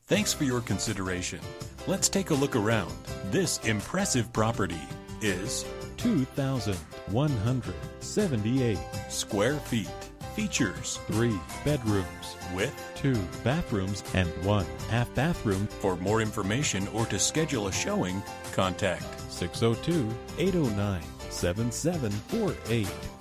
Thanks for your consideration. Let's take a look around. This impressive property is 2,178 square feet. Features 3 bedrooms with 2 bathrooms and 1 half bathroom. For more information or to schedule a showing, contact 602-809-7748.